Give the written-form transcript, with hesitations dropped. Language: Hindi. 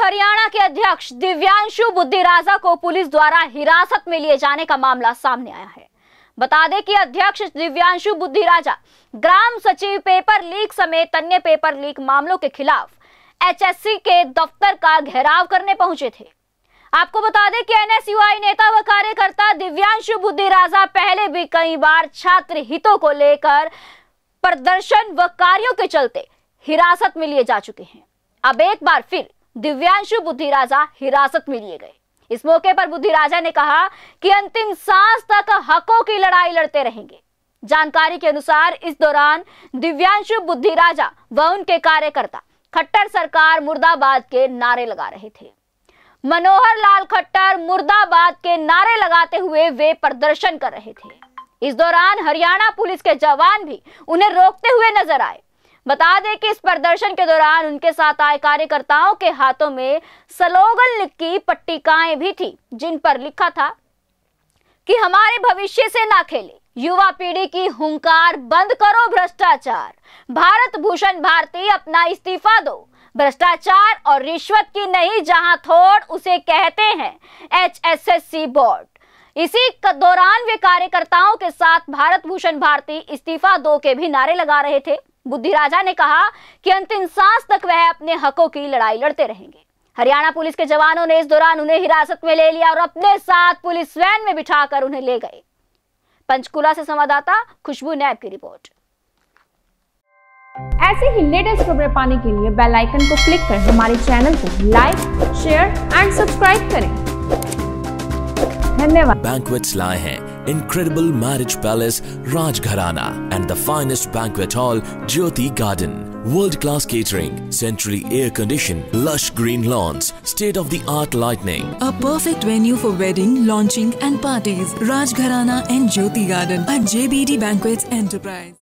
हरियाणा के अध्यक्ष दिव्यांशु बुद्धिराजा को पुलिस द्वारा हिरासत में लिए जाने का मामला सामने आया है। बता दें कि अध्यक्ष दिव्यांशु बुद्धिराजा ग्राम सचिव पेपर लीक समेत अन्य पेपर लीक मामलों के खिलाफ एचएससी के दफ्तर का घेराव करने पहुंचे थे। आपको बता दें कि एनएसयूआई नेता व कार्यकर्ता दिव्यांशु बुद्धिराजा पहले भी कई बार छात्र हितों को लेकर प्रदर्शन व कार्यों के चलते हिरासत में लिए जा चुके हैं। अब एक बार फिर दिव्यांशु बुद्धिराजा हिरासत में लिए गए। इस मौके पर बुद्धिराजा ने कहा कि अंतिम सांस तक हकों की लड़ाई लड़ते रहेंगे। जानकारी के अनुसार इस दौरान दिव्यांशु बुद्धिराजा व उनके कार्यकर्ता खट्टर सरकार मुर्दाबाद के नारे लगा रहे थे। मनोहर लाल खट्टर मुर्दाबाद के नारे लगाते हुए वे प्रदर्शन कर रहे थे। इस दौरान हरियाणा पुलिस के जवान भी उन्हें रोकते हुए नजर आए। बता दें कि इस प्रदर्शन के दौरान उनके साथ आए कार्यकर्ताओं के हाथों में स्लोगन की पट्टिकाएं भी थी, जिन पर लिखा था कि हमारे भविष्य से ना खेले, युवा पीढ़ी की हुंकार बंद करो भ्रष्टाचार, भारत भूषण भारती अपना इस्तीफा दो, भ्रष्टाचार और रिश्वत की नहीं जहां थोड़ उसे कहते हैं एचएसएससी बोर्ड। इसी दौरान वे कार्यकर्ताओं के साथ भारत भूषण भारती इस्तीफा दो के भी नारे लगा रहे थे। बुद्धिराजा ने कहा कि अंतिम सांस तक वह अपने हकों की लड़ाई लड़ते रहेंगे। हरियाणा पुलिस के जवानों ने इस दौरान उन्हें हिरासत में ले लिया और अपने साथ पुलिस वैन में बिठाकर उन्हें ले गए। पंचकुला से संवाददाता खुशबू नैब की रिपोर्ट। ऐसे ही लेटेस्ट खबरें पाने के लिए बेल आइकन को क्लिक कर हमारे चैनल को लाइक, शेयर एंड सब्सक्राइब करें। धन्यवाद। Banquets lie हैं incredible marriage palace Rajgharana and the finest banquet hall Jyoti Garden. World-class catering, centrally air-conditioned, lush green lawns, state-of-the-art lighting. A perfect venue for wedding, launching and parties. Rajgharana and Jyoti Garden at JBD Banquets Enterprise.